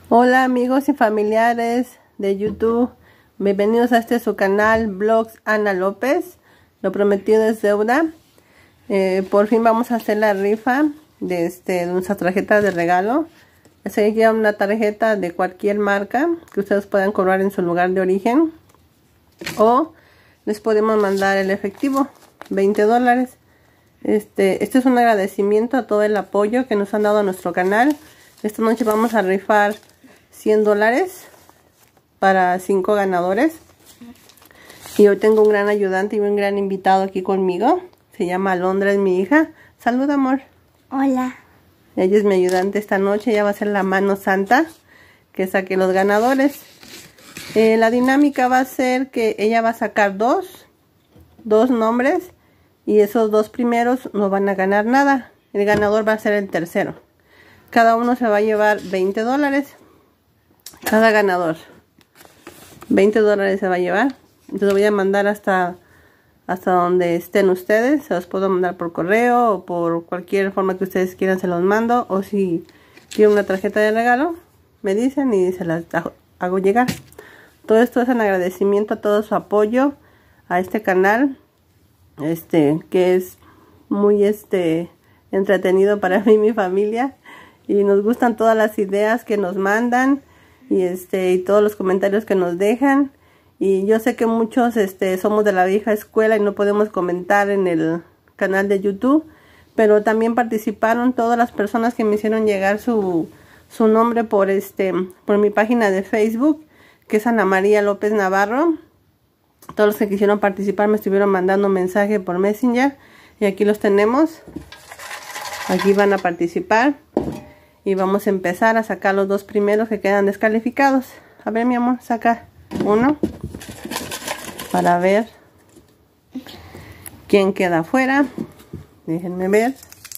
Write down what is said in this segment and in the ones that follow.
Hola amigos y familiares de YouTube, bienvenidos a su canal Vlogs Ana López. Lo prometido es deuda. Por fin vamos a hacer la rifa de nuestra tarjeta de regalo. Sería una tarjeta de cualquier marca que ustedes puedan cobrar en su lugar de origen, o les podemos mandar el efectivo, $20. Este es un agradecimiento a todo el apoyo que nos han dado a nuestro canal. Esta noche vamos a rifar $100 para 5 ganadores. Y hoy tengo un gran ayudante y un gran invitado aquí conmigo. Se llama Alondra, es mi hija. Saluda, amor. Hola. Ella es mi ayudante esta noche. Ella va a ser la mano santa que saque los ganadores. La dinámica va a ser que ella va a sacar dos nombres, y esos 2 primeros no van a ganar nada. El ganador va a ser el tercero. Cada uno se va a llevar $20. Cada ganador $20 se va a llevar. Entonces voy a mandar hasta donde estén ustedes. Se los puedo mandar por correo o por cualquier forma que ustedes quieran, se los mando. O si quieren una tarjeta de regalo, me dicen y se las hago llegar. Todo esto es en agradecimiento a todo su apoyo a este canal, que es muy entretenido para mí y mi familia, y nos gustan todas las ideas que nos mandan y todos los comentarios que nos dejan. Y yo sé que muchos somos de la vieja escuela y no podemos comentar en el canal de YouTube, pero también participaron todas las personas que me hicieron llegar su nombre por mi página de Facebook, que es Ana María López Navarro. Todos los que quisieron participar me estuvieron mandando mensaje por Messenger, y aquí los tenemos. Aquí van a participar y vamos a empezar a sacar los 2 primeros que quedan descalificados. A ver, mi amor, saca uno para ver quién queda fuera. Déjenme ver.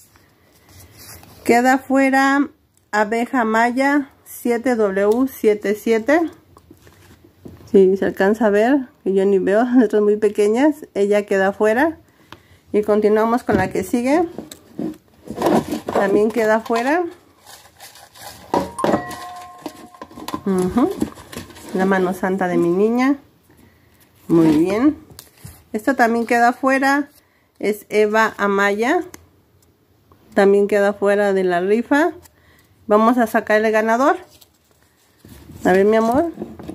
Queda fuera Abeja Maya 7W77. Si se alcanza a ver, que yo ni veo, letras muy pequeñas. Ella queda fuera. Y continuamos con la que sigue. También queda fuera la mano santa de mi niña. Muy bien. Esta también queda fuera. Es Eva Amaya. También queda fuera de la rifa. Vamos a sacar el ganador. A ver, mi amor.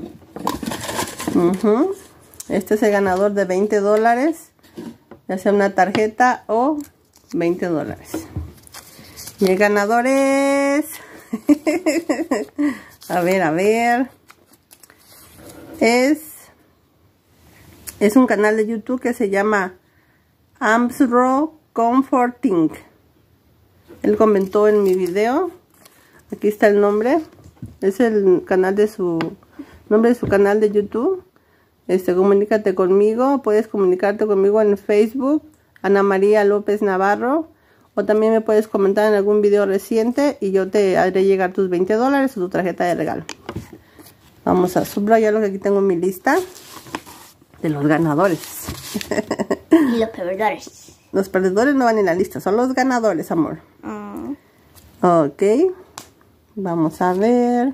Este es el ganador de $20. Ya sea una tarjeta o $20. Y el ganador es... a ver. Es un canal de YouTube que se llama Armstrong Comforting. Él comentó en mi video. Aquí está el nombre. Es el canal de su nombre de su canal de YouTube. Comunícate conmigo. Puedes comunicarte conmigo en Facebook, Ana María López Navarro. O también me puedes comentar en algún video reciente y yo te haré llegar tus $20 o tu tarjeta de regalo. Vamos a subrayar lo que aquí tengo en mi lista de los ganadores. Y los perdedores. Los perdedores no van en la lista, son los ganadores, amor. Ok. Vamos a ver.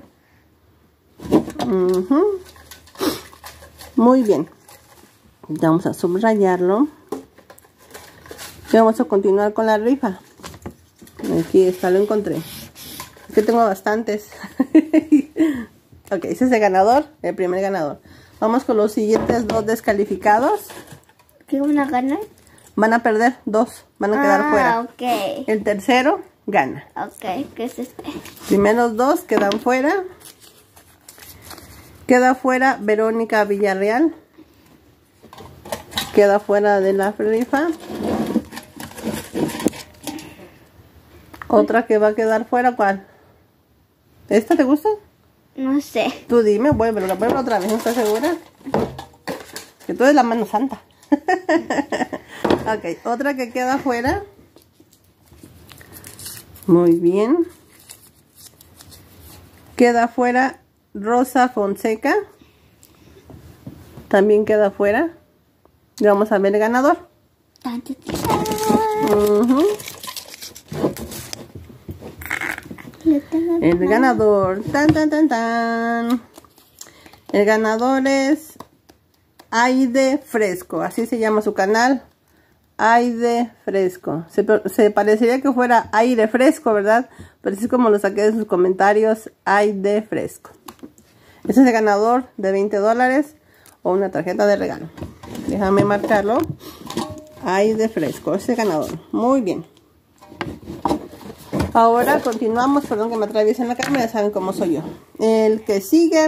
Muy bien. Vamos a subrayarlo. Y vamos a continuar con la rifa. Aquí está, lo encontré. Es que tengo bastantes. Ok, ese es el ganador, el primer ganador. Vamos con los siguientes 2 descalificados. ¿Qué van a ganar? Van a perder 2, van a quedar fuera. Ok. El tercero gana. Ok, ¿qué es este? Primeros 2 quedan fuera. Queda fuera Verónica Villarreal. Queda fuera de la rifa. Otra que va a quedar fuera, ¿cuál? ¿Esta te gusta? No sé. Tú dime, vuélvelo otra vez, ¿no estás segura? Que tú eres la mano santa. Ok, otra que queda fuera. Muy bien. Queda fuera Rosa Fonseca. También queda fuera. Y vamos a ver el ganador. El ganador. Tan, tan, tan, tan. El ganador es Aide Fresco. Así se llama su canal. Aide Fresco. Se parecería que fuera aire fresco, ¿verdad? Pero así es como lo saqué de sus comentarios. Aide Fresco. Ese es el ganador de $20 o una tarjeta de regalo. Déjame marcarlo. Aide Fresco. Ese es el ganador. Muy bien. Ahora continuamos. Perdón que me atraviesen la cámara. Ya saben cómo soy yo. El que sigue.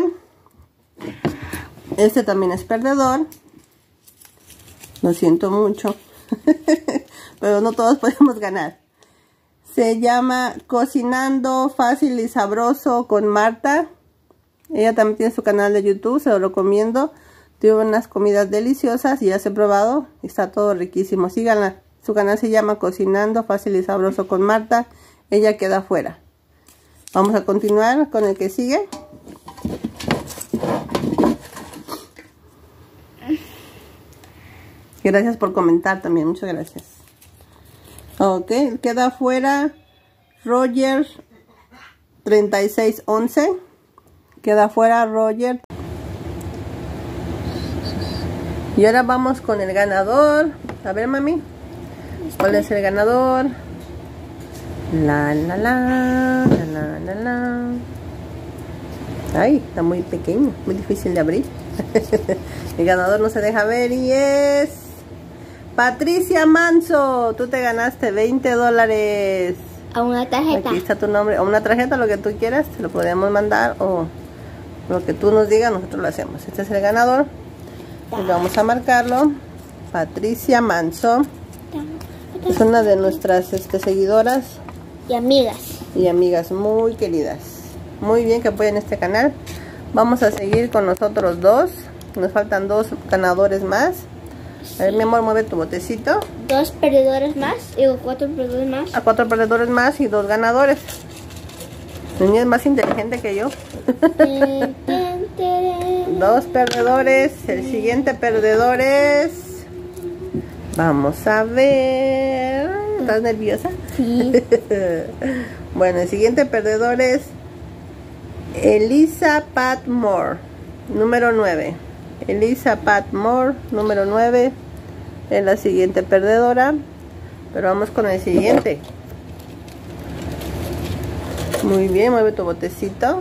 Este también es perdedor. Lo siento mucho. Pero no todos podemos ganar. Se llama Cocinando Fácil y Sabroso con Marta. Ella también tiene su canal de YouTube. Se lo recomiendo. Tiene unas comidas deliciosas y ya se he probado. Está todo riquísimo. Síganla. Su canal se llama Cocinando Fácil y Sabroso con Marta. Ella queda afuera. Vamos a continuar con el que sigue. Gracias por comentar también, muchas gracias. Ok, queda afuera Roger 3611. Queda afuera Roger. Y ahora vamos con el ganador. A ver, mami. ¿Cuál es el ganador? La, la, la, la, la, la, la. Ay, está muy pequeño, muy difícil de abrir. El ganador no se deja ver y es Patricia Manso. Tú te ganaste $20. A una tarjeta. Aquí está tu nombre. O una tarjeta, lo que tú quieras, te lo podemos mandar. O lo que tú nos digas, nosotros lo hacemos. Este es el ganador. Pues vamos a marcarlo. Patricia Manso. Es una de nuestras seguidoras. Y amigas. Y amigas muy queridas. Muy bien que apoyen este canal. Vamos a seguir con nosotros dos. Nos faltan 2 ganadores más. A ver, mi amor, mueve tu botecito. 2 perdedores más. Digo, 4 perdedores más. A 4 perdedores más y 2 ganadores. Niña es más inteligente que yo. 2 perdedores. El siguiente perdedor es... Vamos a ver... ¿Estás nerviosa? Sí. Bueno, el siguiente perdedor es Elisa Patmore, número 9. Elisa Patmore, número 9. Es la siguiente perdedora. Pero vamos con el siguiente. Muy bien, mueve tu botecito.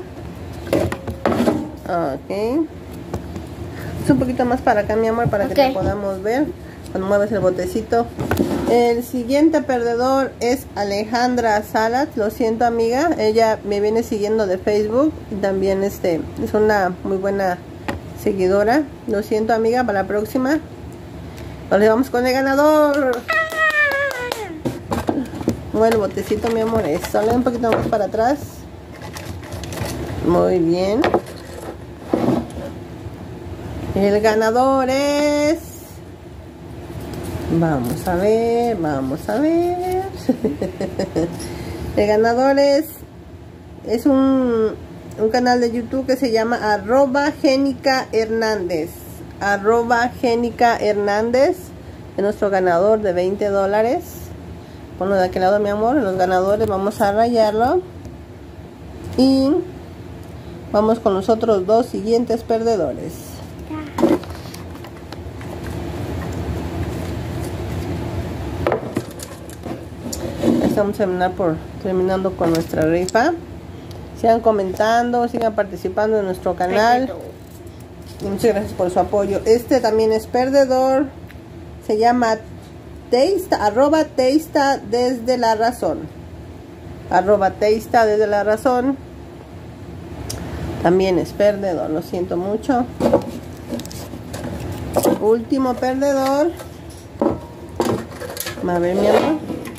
Ok. Es un poquito más para acá, mi amor, para que te podamos ver. Cuando mueves el botecito. El siguiente perdedor es Alejandra Salas. Lo siento, amiga. Ella me viene siguiendo de Facebook. Y también es una muy buena seguidora. Lo siento, amiga. Para la próxima. Ahora vamos con el ganador. Mueve el botecito, mi amor. Eso. Le un poquito más para atrás. Muy bien. El ganador es... Vamos a ver, vamos a ver. El ganador es un canal de YouTube que se llama @Génica Hernández. @Génica Hernández es nuestro ganador de $20. Ponlo de aquel lado, mi amor. Los ganadores vamos a rayarlo. Y vamos con los otros 2 siguientes perdedores. Vamos a terminando con nuestra rifa. Sigan comentando, sigan participando en nuestro canal. Y muchas gracias por su apoyo. Este también es perdedor. Se llama Teista, @Teista desde la razón. @Teista desde la razón. También es perdedor, lo siento mucho. Último perdedor. A ver, mi amor.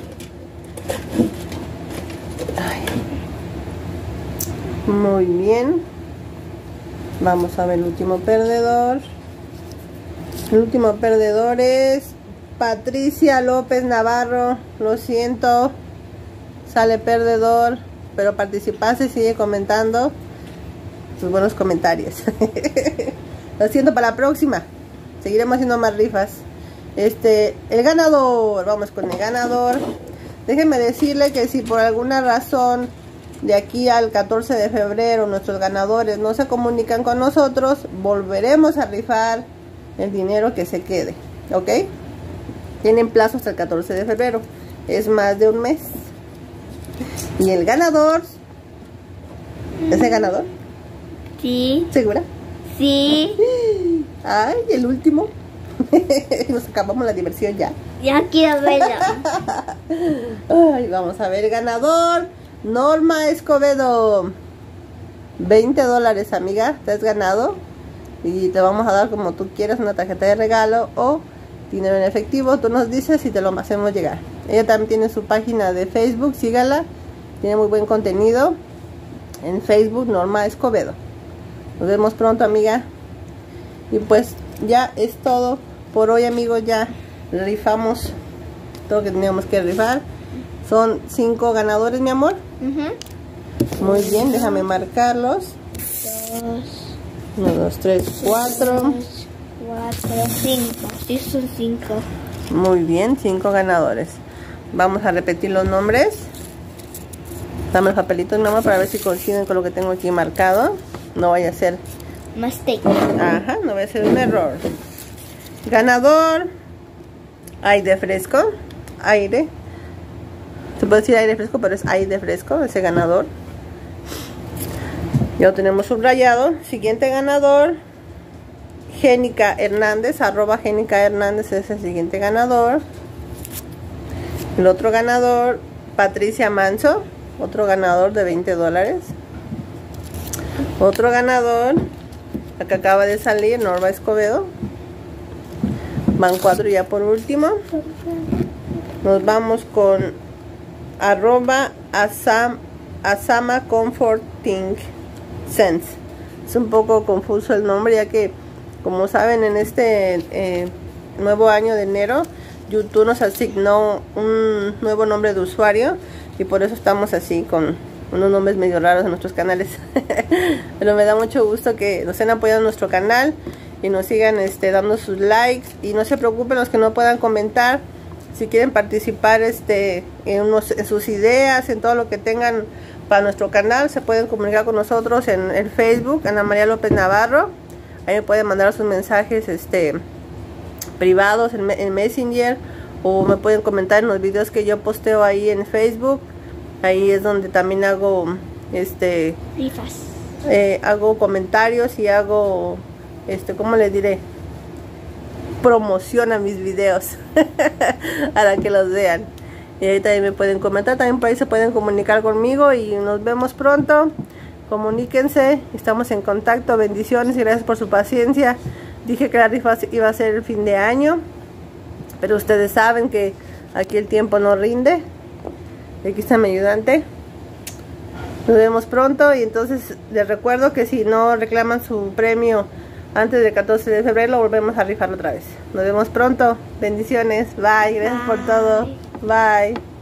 Muy bien. Vamos a ver el último perdedor. El último perdedor es Patricia López Navarro. Lo siento. Sale perdedor. Pero participaste y sigue comentando sus buenos comentarios. Lo siento, para la próxima. Seguiremos haciendo más rifas. El ganador. Vamos con el ganador. Déjenme decirle que si por alguna razón de aquí al 14 de febrero nuestros ganadores no se comunican con nosotros, volveremos a rifar el dinero que se quede, ¿ok? Tienen plazo hasta el 14 de febrero, es más de un mes. Y el ganador, ¿es el ganador? Sí. ¿Segura? Sí. Ay, el último. Nos acabamos la diversión ya. Ya quiero verlo. Ay, vamos a ver, ganador Norma Escobedo. $20, amiga, te has ganado. Y te vamos a dar, como tú quieras, una tarjeta de regalo o dinero en efectivo. Tú nos dices y te lo hacemos llegar. Ella también tiene su página de Facebook, sígala. Tiene muy buen contenido en Facebook, Norma Escobedo. Nos vemos pronto, amiga. Y pues ya es todo por hoy, amigos. Ya rifamos todo lo que teníamos que rifar. Son 5 ganadores, mi amor. Muy bien, déjame marcarlos. 1, 2, 3, 4. 5. Sí, son 5. Muy bien, 5 ganadores. Vamos a repetir los nombres. Dame el papelito, mi amor, para ver si coinciden con lo que tengo aquí marcado. No vaya a ser Mistake. Ajá, no vaya a ser un error. Ganador, aire fresco. Aire. Se puede decir aire fresco, pero es aire fresco, ese ganador. Ya lo tenemos subrayado. Siguiente ganador, Génica Hernández, @Génica Hernández es el siguiente ganador. El otro ganador, Patricia Manso, otro ganador de $20. Otro ganador, la que acaba de salir, Norma Escobedo. Van 4 ya por último. Nos vamos con @Asama Comforting Sense. Es un poco confuso el nombre, ya que, como saben, en este nuevo año de enero, YouTube nos asignó un nuevo nombre de usuario y por eso estamos así con unos nombres medio raros en nuestros canales. Pero me da mucho gusto que nos estén apoyando en nuestro canal y nos sigan dando sus likes. Y no se preocupen los que no puedan comentar. Si quieren participar en sus ideas, en todo lo que tengan para nuestro canal, se pueden comunicar con nosotros en el Facebook, Ana María López Navarro. Ahí me pueden mandar sus mensajes privados en Messenger, o me pueden comentar en los videos que yo posteo ahí en Facebook. Ahí es donde también hago Rifas. Hago comentarios y hago ¿cómo les diré? Promoción a mis videos para que los vean. Y ahí también me pueden comentar, también por ahí se pueden comunicar conmigo y nos vemos pronto. Comuníquense, estamos en contacto. Bendiciones y gracias por su paciencia. Dije que la rifa iba a ser el fin de año, pero ustedes saben que aquí el tiempo no rinde. Aquí está mi ayudante. Nos vemos pronto y entonces les recuerdo que si no reclaman su premio antes del 14 de febrero, lo volvemos a rifar otra vez. Nos vemos pronto. Bendiciones. Bye. Gracias por todo. Bye.